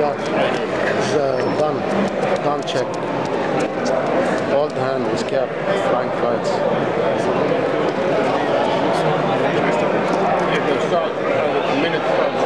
start. It's done check. Hold hand is kept, flying flights. It will start a minute from